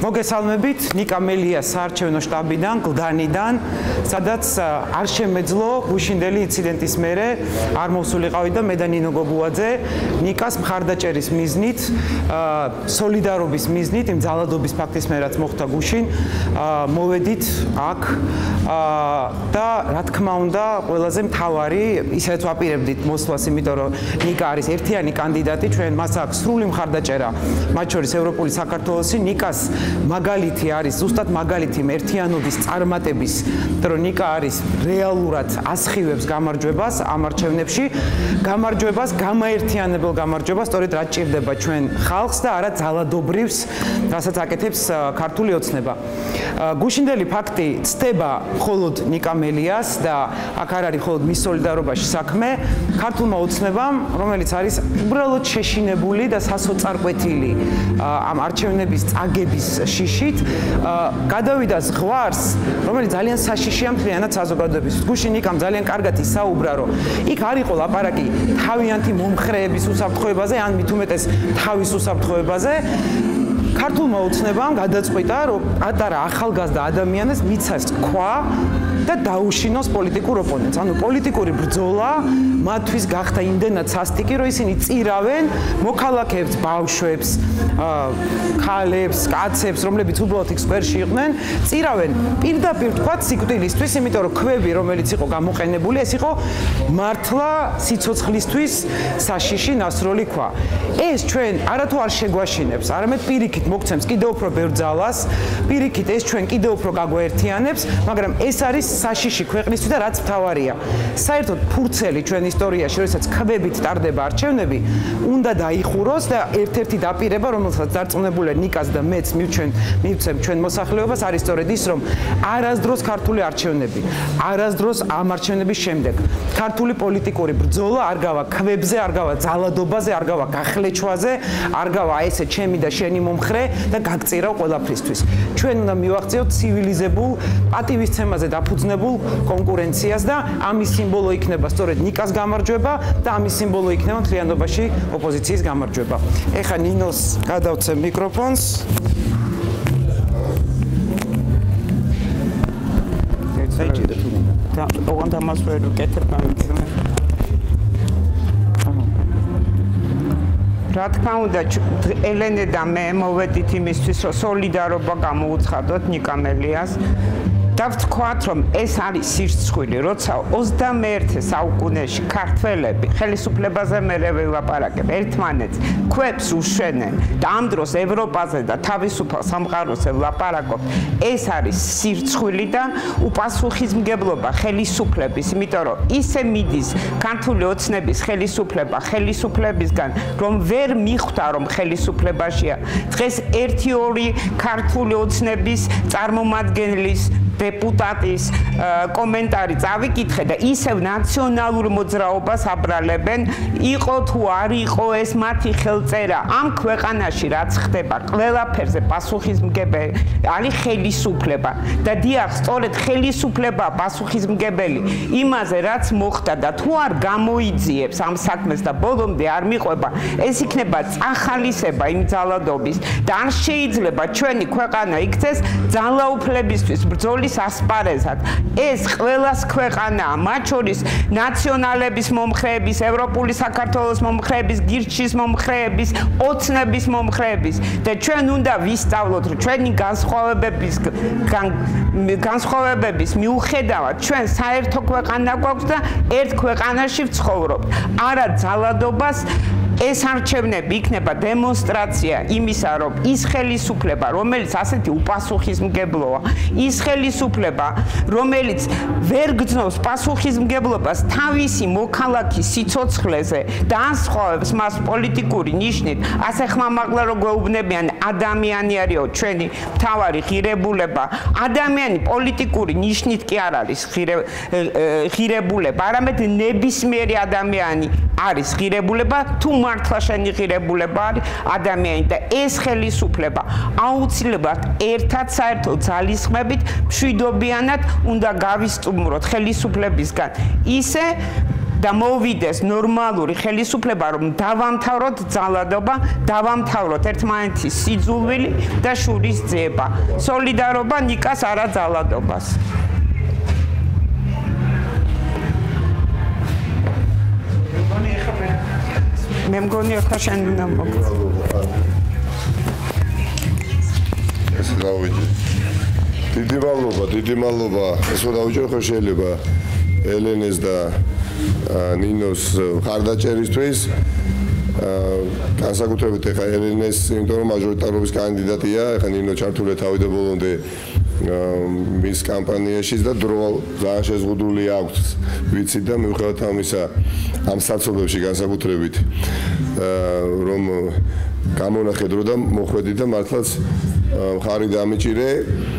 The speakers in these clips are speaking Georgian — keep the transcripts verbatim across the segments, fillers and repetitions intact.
მოგესალმებით, ნიკა მელიას საარჩევნო შტაბიდან, გლდანიდან, სადაც არ შემეძლო გუშინდელი ინციდენტის მერე არ მოვსულიყავით და მე და ნინო გოგუაძე ნიკას მხარდაჭერის მიზნით, სოლიდარობის მიზნით, იმ ძალადობის ფაქტის მერეაც მოხდა გუშინ, მოვედით აქ და რა თქმა უნდა, ყველაზე მთავარი, ისედაც ვაპირებდით მოსვლას, იმიტომ რომ ნიკა არის ერთიანი კანდიდატი, ჩვენ მას აქვს სრული მხარდაჭერა, მათ შორის ევროპული საქართველოსი, ნიკას მაგალითი არის ზუსტად მაგალითი ერთიანობის წარმატების, რომ ნიკა არის რეალურად ასხივებს გამარჯვებას ამ არჩევნებში, გამარჯვებას, გამაერთიანებელ გამარჯვებას, სწორედ რაც ჭირდება ჩვენ ხალხს და არა ძალადობრივს, რასაც აკეთებს ქართული ოცნება. გუშინდელი ფაქტი ცდება მხოლოდ ნიკა მელიას და აქ არ არის მხოლოდ მის სოლიდარობაში საქმე, ქართულმა ოცნებამ, რომელიც არის უბრალოდ შეშინებული და სასოწარკვეთილი ამ არჩევნების წაგების შიშით, გადავიდა ზღვარს, რომელიც ძალიან საშიშია მთლიანად საზოგადოებისთვის. გუშინ ნიკამ ძალიან კარგად ისაუბრა, რომ იქ არ იყო ლაპარაკი თავიანთი მომხრეების უსაფრთხოებაზე, ან მით უმეტეს თავის უსაფრთხოებაზე. ქართულმა ოცნებამ გადაწყვიტა, რომ პატარა ახალგაზრდა ადამიანებს მიცეს თქვა და დაუშინოს პოლიტიკურ ოპონენტს. ანუ პოლიტიკური ბრძოლა მათთვის გახდა იმდენად სასტიკი, რომ ისინი წირავენ მოქალაქეებს, ბავშვებს, ქალებს, კაცებს, რომლებიც უბრალოდ იქ სკვერში იყვნენ, წირავენ პირდაპირ თქვათ სიკვდილისთვის, იმიტომ რომ ქვევი, რომელიც იყო გამოყენებული, ეს იყო მართლა სიცოცხლისთვის საშიში ნასროლი ქვა. ეს ჩვენ არათუ არ შეგვაშინებს, არამედ პირიქით მოგცემს კიდევ უფრო ბევრ ძალას, პირიქით ეს ჩვენ კიდევ უფრო გაგვაერთიანებს, მაგრამ ეს არის საშიში ქვეყნისთვის და რაც მთავარია. საერთოდ ფურცელი ჩვენ ისტორიაში, როდესაც ქვებით ტარდება არჩევნები, უნდა დაიხუროს და ერთ-ერთი დაპირება, რომელსაც დარწმუნებული ნიკას და მეც მივჩვენ მივცემ ჩვენ მოსახლეობას, არის სწორედ ის, რომ არასდროს ქართული არჩევნები, არასდროს ამ არჩევნების შემდეგ ქართული პოლიტიკური ბრძოლა არ გავა ქვებზე, არ გავა ძალადობაზე, არ გავა გახლეჩვაზე, არ გავა ესე ჩემი და შენი მომხრე და გაგწირავ ყველაფრისთვის. ჩვენ უნდა მივაღწიოთ ცივილიზებულ პატივისცემაზე დაფუძნებულ კონკურენციას და ამის სიმბოლო იქნება სწორედ ნიკას გამარჯვება და ამის სიმბოლო იქნება მთლიანობაში ოპოზიციის გამარჯვება. ეხლა ნინოს გადავცემ მიკროფონს. და ოღონდ ამას ვერ ვკეთებ ამიტომ. რა თქმა უნდა, ელენე და მე მოვედით იმისთვის, რომ სოლიდარობა გამოუცხადოთ ნიკა მელიას. და ვთქვათ, რომ ეს არის სირცხვილი, როცა ოცდამეერთე საუკუნეში ქართველები ხელისუფლებაზე მერე ვილაპარაკებ, ერთმანეთს ქვებს უშვენენ და ამ დროს ევროპაზე და თავისუფალ სამყაროზე ვლაპარაკობ, ეს არის სირცხვილი და უპასუხისმგებლობა ხელისუფლების, იმიტომ რომ ისე მიდის ქართული ოცნების ხელისუფლება ხელისუფლებისგან, რომ ვერ მიხვდა, რომ ხელისუფლებაშია. დღეს ერთი ორი ქართული ოცნების წარმომადგენლის დეპუტატის კომენტარი წავიკითხე და ისევ ნაციონალურ მოძრაობას აბრალებენ, იყო თუ არ იყო ეს მათი ხელწერა. ამ ქვეყანაში რაც ხდება, ყველაფერზე პასუხისმგებელი არის ხელისუფლება და დიახ, სწორედ ხელისუფლება პასუხისმგებელი იმაზე, რაც მოხდა და თუ არ გამოიძიებს ამ საქმეს და ბოლომდე არ მიყვება, ეს იქნება წახალისება იმ ძალადობის და არ შეიძლება ჩვენი ქვეყანა იქცეს ძალაუფლებისთვის ბრძოლის ასპარეზად. ეს ყველას ქვეყანაა, მათ შორის ნაციონალების მომხრეების, ევროპული საქართველოს მომხრეების, გირჩის მომხრეების, ოცნების მომხრეების და ჩვენ უნდა ვისწავლოთ, რომ ჩვენი განსხვავებების განსხვავებების მიუხედავად ჩვენ საერთო ქვეყანა გვაქვს და ერთ ქვეყანაში ვცხოვრობთ. არა ძალადობას. ეს არჩევნები იქნება დემონსტრაცია იმისა, რომ ის ხელისუფლება, რომელიც ასეთი უპასუხისმგებლოა, ის ხელისუფლება, რომელიც ვერ გძნობს პასუხისმგებლობას თავისი მოქალაქის სიცოცხლეზე და ასხავებს მას პოლიტიკური ნიშნით, ასე ხმამაღლა რო გვეუბნებიან, ადამიანი არისო ჩვენი მთავარი ღირებულება, ადამიანი პოლიტიკური ნიშნით კი არ არის ღირებულება, არამედ ნებისმიერი ადამიანი არის ღირებულება, თუ მართლა შენი ღირებულება არის ადამიანი და ეს ხელისუფლება აუცილებლად ერთად საერთო ძალისხმებით მშვიდობიანად უნდა გავისტუმროთ ხელისუფლებისგან. ისე და მოვიდეს ნორმალური ხელისუფლება, რომ დავამთავროთ ძალადობა, დავამთავროთ ერთმანეთის სიძულვილი და შურის ძიება. სოლიდარობა ნიკას არა ძალადობას. მე მგონი ახლა შენ უნდა მოგწო. ეს დავიჯე. დიდი მადლობა, დიდი მადლობა. ეს რა დავიჯერ ხო შეიძლება ელენეს და ნინოს ხარდაჭერისთვის. განსაკუთრებით ეხა ელენეს, იმიტომ რომ მაჟორიტარობის კანდიდატია, ეხა ნინო ჩართული თავიდან ბოლომდე მის კამპანიაში და დრო ძალიან შეზღუდული აქვს. ვიცი და მიუხედავად ამისა ამ საცობებში განსაკუთრებით რომ გამონახე დრო და მოხვედი და მართლაც მხარი დამიჭირე,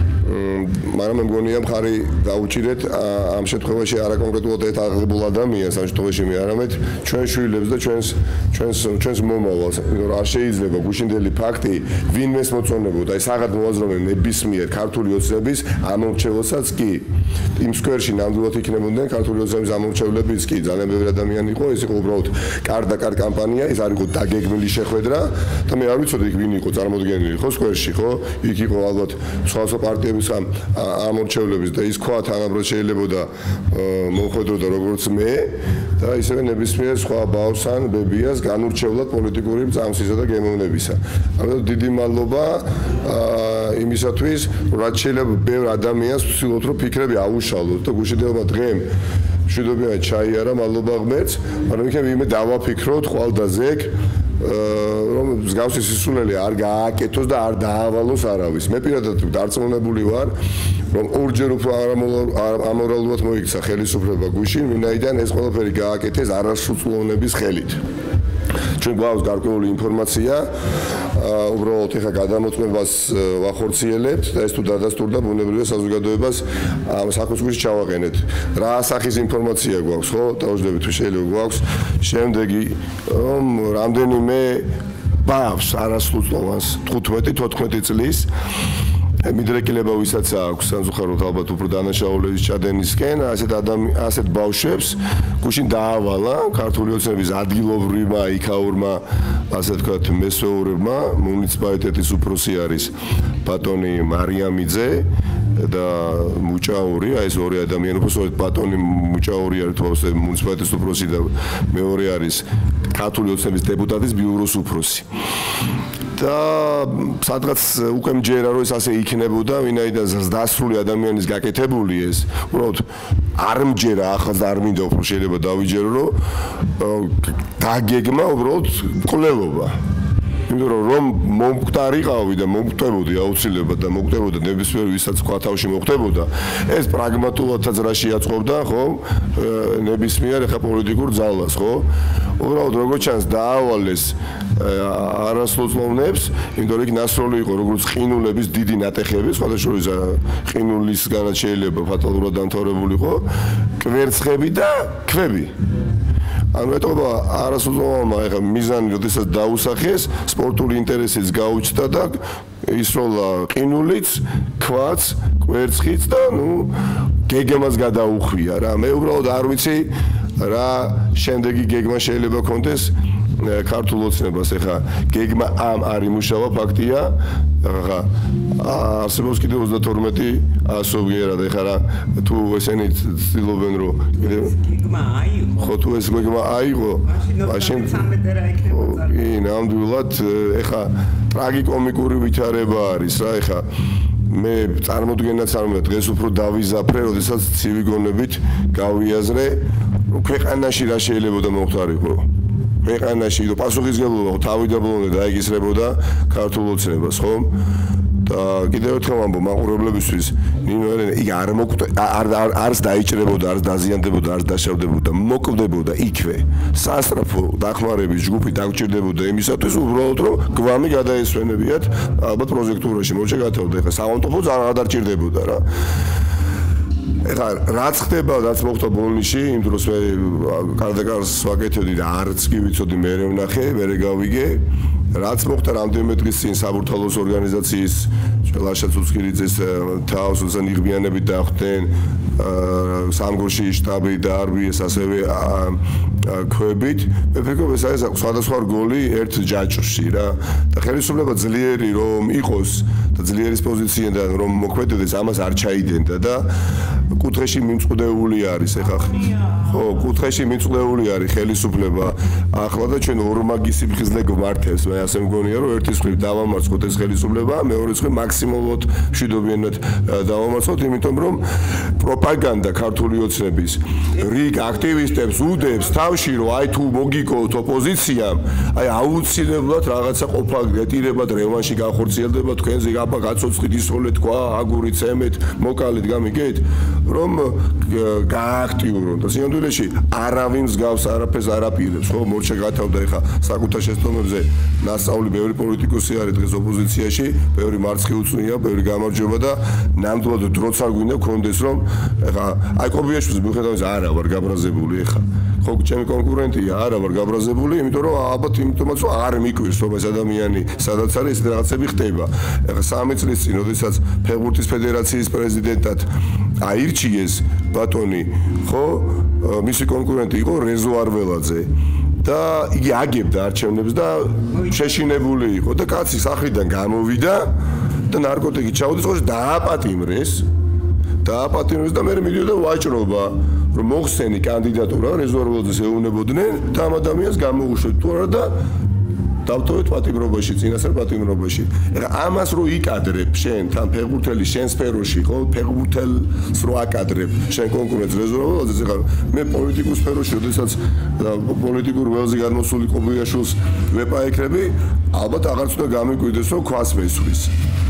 მაგრამ მე მგონია მხარი დაუჭირეთ ამ შემთხვევაში არა კონკრეტულად ერთ აღებულ ადამიანს, ამ შემთხვევაში მე არამედ ჩვენ შვილებს და ჩვენს ჩვენს ჩვენს მომავალს. იმიტომ რომ არ შეიძლება გუშინდელი ფაქტი ვინმეს მოწონებოდა, ეს აღარ მოაზროვენ ნებისმიერ ქართული ოცნების ამორჩევლსაც კი. იმ სკვერში ნამდვილად იქნებოდნენ ქართული ოცნების ამორჩევლებიც კი, ძალიან ბევრი ადამიანი იყო, ეს იყო უბრალოდ კარ და კარ კამპანია, ეს არ იყო დაგეგმილი შეხვედრა და მე არ ვიცოდი იქ ვინ იყო წარმოდგენილი, ხო სკვერში, ხო? იქ იყო ალბათ სხვადასხვა პარტიების ამორჩევლების და ის ქვა თანაბრად შეიძლებოდა მოხვედროდა როგორც მე და ისევე ნებისმიერ სხვა ბავშვს ან ბებიას განურჩევლად პოლიტიკური წამსისა და გემოვნებისა. ამიტომ დიდი მადლობა იმისათვის, რაც შეიძლება ბევრ ადამიანს ვცდილობთ რომ ფიქრები აუშალოთ და გუშინდება დღემ მშვიდობიანი ჩაიარა, მადლობა ღმერთს, მაგრამ იქნებ იმე დავაფიქროთ ხვალდაზეგ რომ მსგავსი სისულელი არ გააკეთოს და არ დაავალოს არავის. მე პირადად დარწმუნებული ვარ, რომ ორჯერ უფრო ამორალურად მოიქცა ხელისუფლება გუშინ, ვინაიდან ეს ყველაფერი გააკეთეს არასრულწლოვნების ხელით. ჩვენ გვაქვს გარკვეული ინფორმაცია, უბრალოდ ეხა გადამოწმებას ვახორციელებთ და ეს თუ დადასტურდა ბუნებრივია საზოგადოებას ამ საქმის ჩავაყენეთ. რა სახის ინფორმაცია გვაქვს, ხო? დავუშვებით თუ შეიძლება გვაქვს შემდეგი რომ რამდენიმე ბავშვს არასრულწლოვანს თხუთმეტი თოთხმეტი წლის მიდრეკილება ვისაც აქვს სამწუხაროდ ალბათ უფრო დანაშაულების ჩადენისკენ, ასეთ ადამიანს, ასეთ ბავშვებს გუშინ დაავალა ქართული ოცნების ადგილობრივმა იქაურმა, ასე ვთქვათ, მესვეურებმა, მუნიციპალიტეტის უფროსი არის ბატონი მარიამიძე და მუჭაური, აი ეს ორი ადამიანი, უბრალოდ ბატონი მუჭაური არის თვალსა მუნიციპალიტეტის უფროსი და მეორე არის ქართული ოცნების დეპუტატის ბიუროს უფროსი. და სადღაც უკვე მჯერა რომ ეს ასე იქნებოდა, ვინაიდან დასრული ადამიანის გაკეთებული ეს, უბრალოდ არ მჯერა, ახლა არ მინდა უფრო შეიძლება დავიჯერო, რომ დაგეგმა უბრალოდ მკვლელობა. იმიტომ რომ მომკვდარიყავი და მომკვდებოდი აუცილებლად და მომკვდებოდა ნებისმიერ ვისაც სხვა თავში მოხდებოდა, ეს პრაგმატულადაც რა შეაწყობდა, ხო? ნებისმიერ ახლა პოლიტიკურ ძალას, ხო? უბრალოდ როგორც ჩანს დაავალეს არასრულწლოვნებს, იმიტომ რომ იქ ნასროლი იყო როგორც ყინულების დიდი ნატეხები, სხვადასხვა ყინულისგანაც შეიძლება ფატალურად დამთავრებულიყო, კვერცხები და ქვები. ანუ ეტყობა არასრულწლოვანმა ეხა მიზანი როდესაც დაუსახეს, სპორტული ინტერესიც გაუჩნდა და ისროლა ყინულიც, ქვაც, კვერცხიც და ნუ გეგმას გადაუხვია რა. მე უბრალოდ არ ვიცი რა შემდეგი გეგმა შეიძლება კონდეს ქართულ ოცნებას, ეხა გეგმა ამ არ იმუშავა, ფაქტია, ეხა არსებობს კიდევ ოცდათორმეტი ასობიერად, ეხა რა თუ ესენი ცდილობენ რომ გეგმა აიღო, ხო თუ ეს გეგმა აიღო, მაშინ კი, ნამდვილად, ეხა ტრაგიკომიკური ვითარება არის რა, ეხა მე წარმოდგენაც არ მომდა დღეს უფრო დავიზაფრე, როდესაც ცივი გონებით გავიაზრე, ქვეყანაში რა შეიძლება და მოხდარიყო. ქვეყანაში და პასუხისმგებლობა თავიდან ბოლომდე დაეგისრებოდა ქართულ ოცნებას, ხო? და კიდევ ერთხელ ვამბობ მაყურებლებისთვის, ნინო ელენე იქ არ მოკვდა, არ არც დაიჭრებოდა, არც დაზიანდებოდა, არც დაშავდებოდა, მოკვდებოდა იქვე. სასწრაფო დახმარების ჯგუფი დაგჭირდებოდა იმისათვის, უბრალოდ რომ გვამი გადაესვენებიათ ალბათ პროჟექტურაში, მოჩე გათავდა, ეხლა საავტოფო არ გადარჭირდებოდა რა. ეხლა რაც ხდება, რაც მოხდა ბოლნიში, იმ დროს მე კარდაკარს ვაკეთებდი და არც კი ვიცოდი მე ვნახე, მე გავიგე. რაც მოხდა რამდენიმე დღის წინ საბურთალოს ორგანიზაციის ლაშა ცუცქირიძეს თავს უზან იღბიანებით დახვდნენ სამგორში შტაბი დაარბიეს ასევე ქვებით მე ფიქრობ ეს არის სხვადასხვა რგოლი ერთ ჯაჭვში რა და ხელისუფლება ძლიერი რომ იყოს და ძლიერის პოზიციიდან რომ მოქმედდეს ამას არ ჩაიდენდა და კუთხეში მიმწყდეული არის ეხა ხო კუთხეში მიმწყდეული არის ხელისუფლება ახლა და ჩვენ ორმაგი სიფხიზლე გვმართებს მე ასე მგონია რომ ერთის მხრივ დავამარცხოთ ეს ხელისუფლება მეორე მხრივ მაქსიმალურად მშვიდობიანად დავამარცხოთ იმიტომ რომ პროპაგანდა ქართული ოცნების რიგ აქტივისტებს უდებს თავში რომ აი თუ მოგიკოთ ოპოზიციამ აი აუცილებლად რაღაცა ყოფა გეტირებად რევანში განხორციელდება თქვენზე აბა გაცოცხლით ისროლეთ თქვა აგურით ემეთ მოკალით გამიგეთ რომ გააქტიურონ და სინამდვილეში არავინ მსგავს არაფერს არ აპირებს ხო მორჩა გათავდა ეხა საკუთარ შეცდომებზე ნასწავლი ბევრი პოლიტიკოსი არის დღეს ოპოზიციაში ბევრი მარცხი უწნია ბევრი გამარჯვება და ნამდვილად დროც არ გვინდა გქონდეს რომ ეხა აი კობიაშვილს მიუხედავად არა ვარ გაბრაზებული ეხა ხო ჩემი კონკურენტია არა ვარ გაბრაზებული იმიტომ რომ ალბათ იმიტომაც რომ არ მიკვირს რომ ეს ადამიანი სადაც არის ეს რაღაცები ხდება ეხა სამი წლის წინ როდესაც ფეხბურთის ფედერაციის პრეზიდენტად აირჩიეს ბატონი ხო მისი კონკურენტი იყო რეზო არველაძე და იგი აგებდა არჩევნებს და შეშინებული იყო და კაცი სახლიდან გამოვიდა და ნარკოტიკი ჩაუდეს დააპატიმრეს დააპატიმრეს და მე მიდიოდა ვაჭრობა რომ მოხსენი კანდიდატურა რეზო არველაძეს ეუნებოდნენ და ამ ადამიანს გამოუშვეთ თუ არა და დავტოვეთ პატიმრობაში, წინასწარ პატიმრობაში. ეხლა ამას რო იკადრებ შენ თან ფეხბურთელის შენ სფეროში, ხო, ფეხბურთელს რო აკადრებ შენ კონკურენტს რეზერვოლაძეს, ეხლა მე პოლიტიკურ სფეროში, როდესაც პოლიტიკურ ველზე გადმოსული კობიაშვილს ვეპაექრები, ალბათ აღარც უნდა გამიკვირდეს, რომ ქვას მესვრის.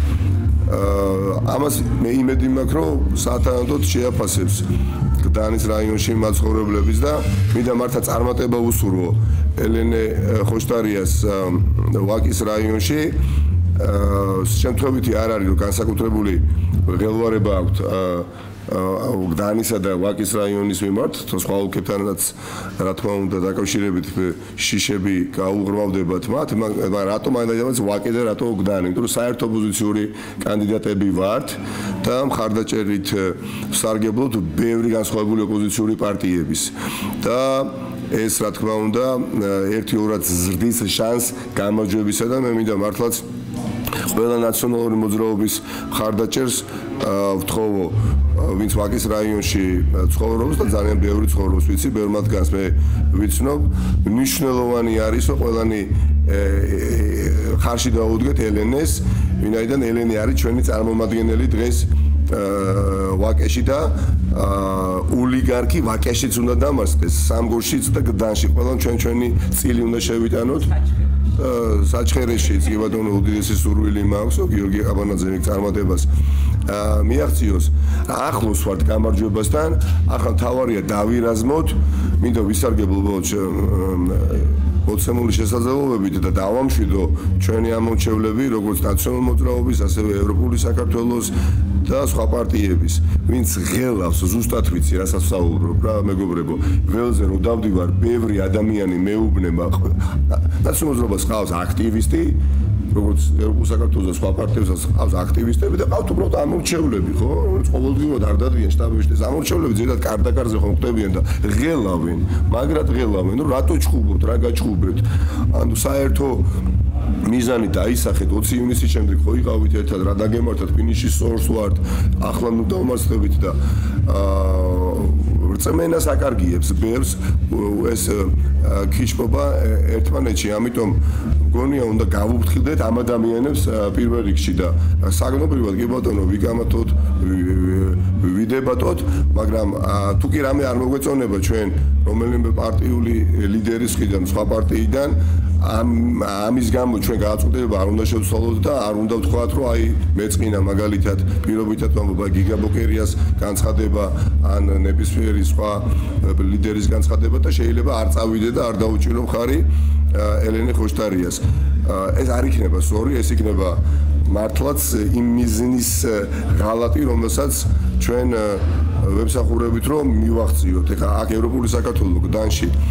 ამას მე იმედი მაქვს, რომ სათანადოდ შეაფასებს გდანის რაიონში მაცხოვრებლების და მინდა მართლა წარმატება უსურვო ელენე ხოშტარიას ვაკის რაიონში შემთხვევითი არ არის რომ განსაკუთრებული ღელვარება აქვს გდანისა და ვაკის რაიონის მიმართ სხვა ოლქებთანაც რა თქმა უნდა დაკავშირებით შიშები გაუღრმავდებათ მათ მაგრამ რატომ აიდაჭერებს ვაკი და რატო გდანი იმიტომ რომ საერთო ოპოზიციური კანდიდატები ვართ და მხარდაჭერით ვსარგებლობთ ბევრი განსხვავებული ოპოზიციური პარტიების და ეს რა თქმა უნდა ერთი-ორად ზრდის შანსს გამარჯვებისა და მე მინდა მართლაც ყველა ნაციონალური მოძრაობის მხარდაჭერს ვთხოვო ვინც ვაკის რაიონში ცხოვრობს და ძალიან ბევრი ცხოვრობს ვიცი ბევრ მათგანს მე ვიცნობ მნიშვნელოვანი არის რომ ყველანი ხარში დაუდგეთ ელენეს ვინაიდან ელენე არის ჩვენი წარმომადგენელი დღეს ვაკეში და ოლიგარქი ვაკეშიც უნდა დამარცხდეს სამგორშიც და გდანში ყველან ჩვენ ჩვენი წილი უნდა შევიტანოთ საჩხერეშიც კი ბატონო უდიდესი სურვილი მაქვს გიორგი ყაბანაძე წარმატებას მიაღწიოს ახლოს ვართ გამარჯვებასთან ახლა თავარია დავირაზმოთ მინდა ვისარგებლო მოცემული შესაძლებლობებით და დავამშვიდო ჩვენი ამორჩევლები როგორც ნაციონალური მოძრაობის ასევე ევროპული საქართველოს და სხვა პარტიების ვინც ღელავს ზუსტად ვიცი რასაც ვსაუბრობ რა მეგობრებო ველზე რომ დავდივარ ბევრი ადამიანი მეუბნება ნაციონალურ მოძრაობას ყავს აქტივისტი როგორც ევროპულ საქართველოს სხვა პარტიებსაც ყავს აქტივისტები და ყავთ უბრალოდ ამორჩევლები ხო ყოველდღიურად არ დადიან შტაბებში და ამორჩევლები ზედათ კარდაკარზე ხომ ხდებიან და ღელავენ მაგრად ღელავენ რომ რატო ჩხუბობთ რა გაჩხუბებთ ანუ საერთო მიზანი დაისახეთ ოცი ივნისის შემდეგ ხო იყავით ერთად რა დაგემართათ ფინიშის სორს ვართ ახლა ნუ დავმარცხდებით და რწმენას აკარგიებს ბევრს ეს ქიჩპობა ერთმანეთში ამიტომ მგონია უნდა გავუფრთხილდეთ ამ ადამიანებს პირველ რიგში და საგნობრივად კი ბატონო ვიგამათოთ ვიდებატოთ მაგრამ თუ კი რამე არ მოგვეწონება ჩვენ რომელიმე პარტიული ლიდერის მხრიდან სხვა პარტიიდან ამ ამის გამო ჩვენ გააწყვეტილება არ უნდა შევცვალოთ და არ უნდა ვთქვათ რომ აი მეწყინა მაგალითად პირობითად ვამბობ გიგაბოკერიას განცხადება ან ნებისმიერი სხვა ლიდერის განცხადება და შეიძლება არ წავიდე და არ დაუჭირო მხარი ელენე ხოშტარიას ეს არ იქნება სწორი ეს იქნება მართლაც იმ მიზნის ღალატი რომელსაც ჩვენ ვებსახურებით რომ მივახციოთ ეხლა აქ ევროპული საქართველოს გდანში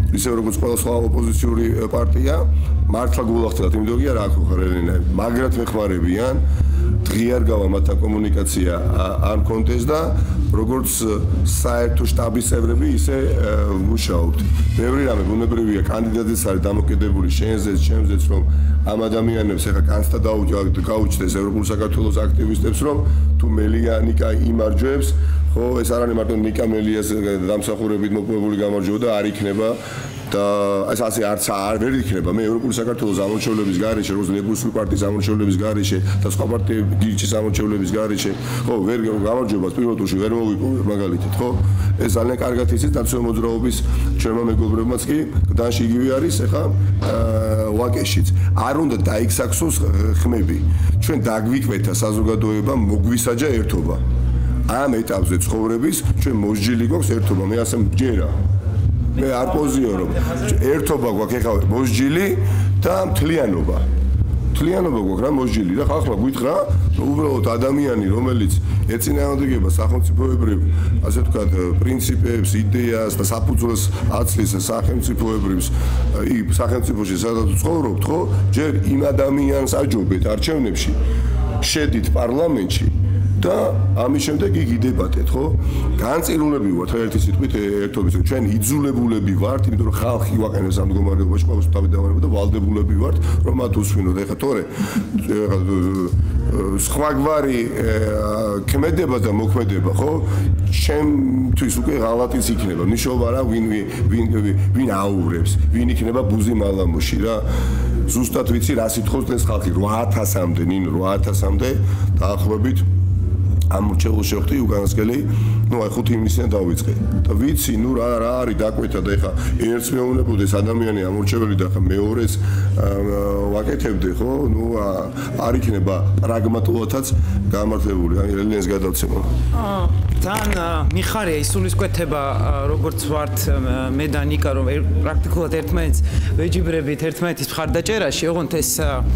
ისე როგორც ყველა სხვა ოპოზიციური პარტია, მართლა გულახდათ, იმიტომ კი არა აქ ხარ ელენა, მაგრად მეხმარებიან, დღიარ გავა მათთან კომუნიკაცია არ კონდეს და როგორც საერთო შტაბის წევრები ისე მუშაობთ. ბევრი რამე ბუნებრივია, კანდიდატიც არის დამოკიდებული შენზეც, ჩემზეც, რომ ამ ადამიანებს ახლა კანცდა გაუჩნდეს ევროპულ საქართველოს აქტივისტებს, რომ თუ მელიანიკა იმარჯვებს, ხო, ეს არ არის მარტო ნიკა მელიას დამსახურებით მოპოვებული გამარჯვება და არ იქნება და ეს ასე არც არ ვერ იქნება. მე ევროპული საქართველოს ამორჩევლების გარეშე, როგორც ლეიბორისტული პარტიის ამორჩევლების გარეშე და სხვა პარტიების გირჩის ამორჩევლების გარეშე, ხო, ვერ გამარჯვებას პირველ ტურში ვერ მოვიპოვებ მაგალითად, ხო? ეს ძალიან კარგად იცით ნაციონალური მოძრაობის ჩვენმა მეგობრებმაც კი გდანში იგივე არის, ეხა ვაკეშიც. არ უნდა დაიქსაქსოს ხმები. ჩვენ დაგვიკვეთა საზოგადოება, მოგვისაჯა ერთობა. ამ ეტაპზე ცხოვრების ჩვენ მოსჯილი გვაქვს ერთობა. მე ასე მჯერა. მე არ პოზიორობ. ერთობა გვაქვს ეხლა მოსჯილი და მთლიანობა. მთლიანობა გვაქვს რა მოსჯილი და ხალხმა გვითხრა, უბრალოდ ადამიანი, რომელიც ეწინააღმდეგება სახელმწიფოებრივ, ასე ვთქვათ, პრინციპებს, იდეას და საფუძველს აცლის სახელმწიფოებრივს, იქ სახელმწიფოში სადაც ცხოვრობთ, ხო? ჯერ იმ ადამიანს აჯობეთ არჩევნებში, შედით პარლამენტში და ამის შემდეგ იგი დებატეთ, ხო? განწირულები ვართ, ერთი სიტყვით ერთობის, ჩვენ იძულებულები ვართ, იმიტომ რომ ხალხი ვაყენებს ამ მდგომარეობაში, ყოველთვის თავი დავარება და ვალდებულები ვართ, რომ მათ უსვინოთ. ეხლა თორე სხვაგვარი ქმედება და მოქმედება, ხო? ჩემთვის უკვე ღალატიც იქნება. ნიშნობა რა, ვინ ვინ ვინ აურებს, ვინ იქნება ბუზი მალამუში რა. ზუსტად ვიცი რა სიტყვის ეს ხალხი რვა ათასამდე, ნინ რვა ათასამდე დაახლოებით ამორჩეულ შევხვდი უკანასკნელი, ну აი ხუთი ივნისიდან დავიწყე. და ვიცი, ну რა რა არის დაკვეთა და ეხა ერთს მეუბნებოდეს ადამიანი ამორჩეველი და ხა მეორეს ვაკეთებდე, ხო? ну არ იქნება პრაგმატულადაც გამართლებული, აი ელენეს გადავცემო. აა თან მიხარია ის სულისკვეთება, როგორც ვართ მე და ნიკა, რომ პრაქტიკულად ერთმანეთს ვეჯიბრებით ერთმანეთის მხარდაჭერაში, ოღონდ ეს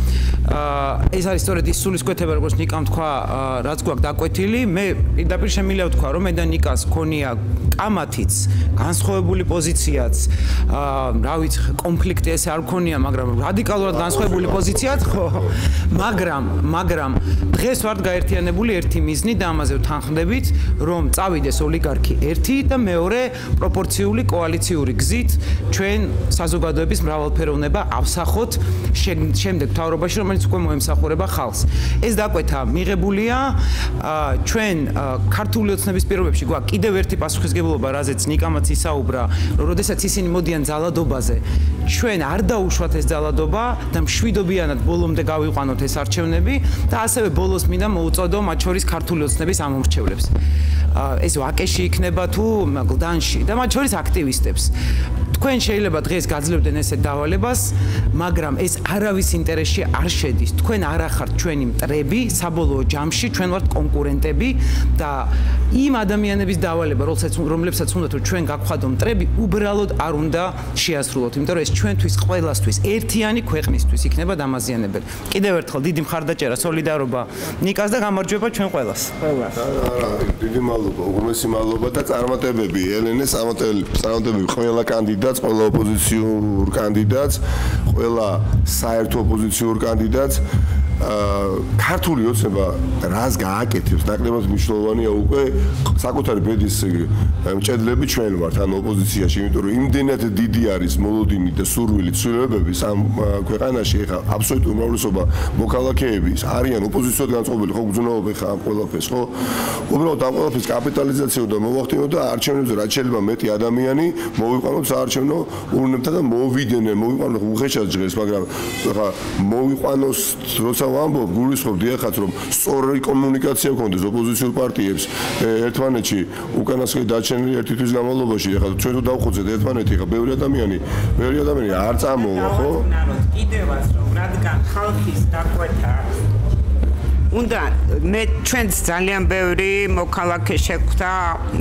ეს არის სწორედ ის სულისკვეთება, როგორც ნიკამ თქვა, რაც გვაქვს დაკვეთილი. მე პირდაპირ შემიძლია ვთქვა, რომ მე და ნიკას ქონია კამათიც, განსხვავებული პოზიციაც, რა ვიცი, კონფლიქტი ესე არ ქონია, მაგრამ რადიკალურად განსხვავებული პოზიციაც, ხო, მაგრამ, მაგრამ დღეს ვართ გაერთიანებული ერთი მიზნით და ამაზე ვთანხმდებით, რომ წავიდეს ოლიგარქი ერთი და მეორე პროპორციული კოალიციური გზით ჩვენ საზოგადოების მრავალფეროვნება ავსახოთ შემდეგ მთავრობაში, რომელიც უკვე მოემსახურება ხალხს. ეს დაკვეთა მიღებულია ჩვენ ქართული ოცნების პირობებში გვაქვს კიდევ ერთი პასუხისგებლობა, რაზეც ნიკამაც ისაუბრა, რომ როდესაც ისინი მოდიან ძალადობაზე, ჩვენ არ დაუშვათ ეს ძალადობა და მშვიდობიანად ბოლომდე გავიყვანოთ ეს არჩევნები და ასევე ბოლოს მინდა მოუწოდო მათ შორის ქართული ოცნების ამომრჩევლებს. ეს ვაკეში იქნება თუ გლდანში და მათ შორის აქტივისტებს. თქვენ შეიძლება დღეს გაძლევდნენ ესეთ დავალებას, მაგრამ ეს არავის ინტერესში არ შედის. თქვენ არ ახართ ჩვენი მტრები, საბოლოო ჯამში ჩვენ ვართ კონკურენტები და იმ ადამიანების დავალება, რომლებსაც უნდათ რომ ჩვენ გაგხვადო მტრები, უბრალოდ არ უნდა შეასრულოთ, იმიტომ რომ ეს ჩვენთვის ყველასთვის ერთიანი ქვეყნისთვის იქნება დამაზიანებელი. კიდევ ერთხელ დიდი მხარდაჭერა, სოლიდარობა ნიკას და გამარჯვება ჩვენ ყველას. ყველას. არა, დიდი მადლობა, უღრმესი მადლობა და წარმატებები ელენეს, წარმატებები ყველა კანდიდატს, ყველა ოპოზიციურ კანდიდატს, ყველა საერთო ოპოზიციურ კანდიდატს. ქართული ოცნება რას გააკეთებს, ნაკლებად მნიშვნელოვანია უკვე საკუთარი ბედის მჭედლები ჩვენ ვართ ან ოპოზიციაში, იმიტომ რომ იმდენად დიდი არის მოლოდინი და სურვილი ცვლილებების ამ ქვეყანაში, ეხა აბსოლუტური უმრავლესობა მოქალაქეების არიან ოპოზიციად განწყობილი, ხო გძნობ ეხა ამ ყველაფერს, ხო? უბრალოდ ამ ყველაფერს კაპიტალიზაცია და მოვახდინოთ და არჩევნებზე რაც შეიძლება მეტი ადამიანი მოვიყვანოთ საარჩევნო ურნებთან და მოვიდნენ, მოვიყვანოთ უხეშად ჟღერს, მაგრამ ეხა მოვიყვანოს როცა ვამბობ, გულისხმობ დიახაც, რომ სწორი კომუნიკაცია გქონდეს ოპოზიციურ პარტიებს ერთმანეთში უკანასკნელი დაჩენილი ერთი თვის განმავლობაში, ეხლა ჩვენ თუ დავხოცეთ ერთმანეთი, ეხლა ბევრი ადამიანი, ბევრი ადამიანი არ წამოვა, ხო? კიდევაც რომ რადგან ხალხის დაკვეთა უნდა მე ჩვენც ძალიან ბევრი მოქალაქე შეგვხვდა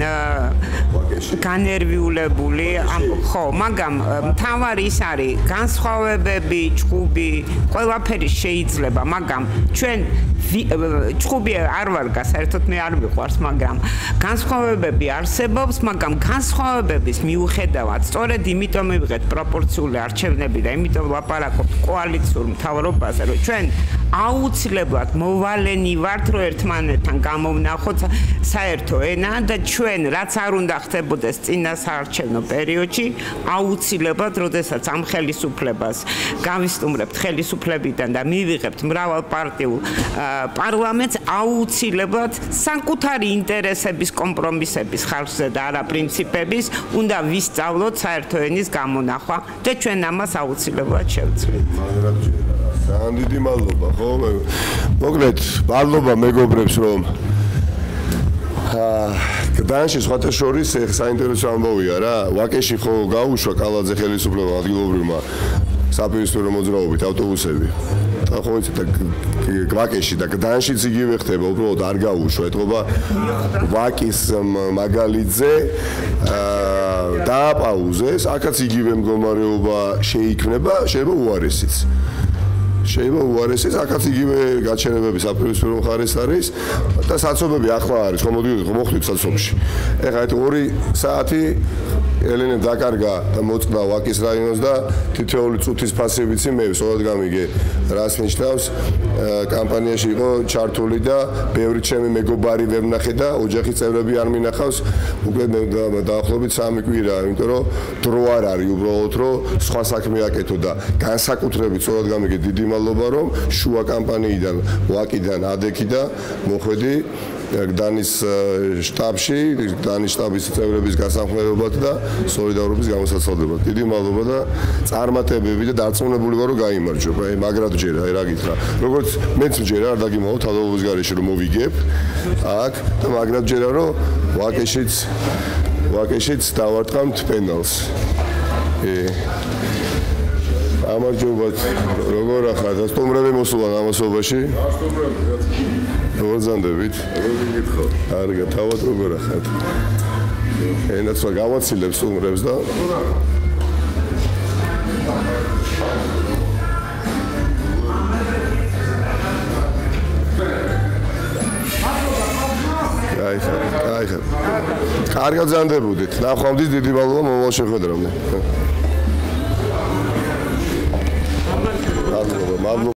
განერვიულებული ხო მაგრამ მთავარი ის არის განსხვავებები ჭუბი ყველაფერი შეიძლება მაგრამ ჩვენ ჭუბი არ ვარ საერთოდ მე არ მიყვარს მაგრამ განსხვავებები არსებობს მაგრამ განსხვავებების მიუხედავად სწორედ იმიტომ მივიღეთ პროპორციული არჩევნები და იმიტომ ვლაპარაკობთ კოალიციურ მთავრობაზე რომ ჩვენ აუცილებლად მოვალენი ვართ რომ ერთმანეთთან გამოვნახოთ საერთო ენა და ჩვენ რაც არ უნდა ხდებოდეს წინა საარჩევნო პერიოდში აუცილებლად როდესაც ამ ხელისუფლებას გავისტუმრებთ ხელისუფლებიდან და მივიღებთ მრავალპარტიულ პარლამენტს აუცილებლად საკუთარი ინტერესების კომპრომისების ხარჯზე და არა პრინციპების უნდა ვისწავლოთ საერთო ენის გამონახვა და ჩვენ ამას აუცილებლად შევძლებთ. ძალიან დიდი მადლობა ხო მოკლედ მადლობა მეგობრებს რომ გდანში სხვათა შორის საინტერესო ამბავია რა ვაკეში ხო გაუშვა კალაძე ხელისუფლება ადგილობრივმა საპირისპირო მოძრაობით ავტობუსები და ხო იცით ვაკეში და გდანშიც იგივე ხდება უბრალოდ არ გაუშვა ეთქობა ვაკის მაგალიძე დააპაუზეს აქაც იგივე მდგომარეობა შეიქმნება შეიძლება უარესიც შეიძლება უარესიც აქაც იგივე გაჩერებები საპირისპირო მხარეს არის და საცობები ახლა არის ხო მოდიოდით ხო მოხვდით საცობში ეხლა ეს ორი საათი ელენე დაკარგა და მოწყდა ვაკის რაიონს და თითოეული წუთის ფასებიც მე სწორად გამიგე რას ნიშნავს კამპანიაში იყო ჩართული და ბევრი ჩემი მეგობარი ვერ ნახე და ოჯახის წევრები არ მინახავს უკვე დაახლოებით სამი კვირა იმიტომ რომ დრო არ არის უბრალოდ რომ სხვა საქმე აკეთო და განსაკუთრებით სწორად გამიგე დიდი მადლობა რომ შუა კამპანიიდან ვაკიდან ადექი და მოხვედი გდანის შტაბში გდანის შტაბის წევრების გასახმარებლად და სოლიდარობის გამოსაცალებლად. დიდი მადლობა და წარმატებები და დარწმუნებული ვარ რომ გაიმარჯვება. აი მაგრად ჯერა, აი რა გითხრა. როგორც მეც ჯერა არ დაგიმოვა თავდადობის გარეშე რომ მოვიგებ. აქ და მაგრად ჯერა რომ ვაკეშიც ვაკეშიც დავარტყამთ პენალს. ე ამარჯობათ როგორ ახლა სტუმრები მოსულან ამასობაში? როგორ ზანდებით? როგორ გითხო? კარგი, თავად როგორ ახლა? ენაც გავაცილებ სტუმრებს და აი ხა, აი ხა. კარგად ზანდებოდით. ნახვამდის დიდი მადლობა მომავალ შეხვედრამდე. მადლობა, მადლობა.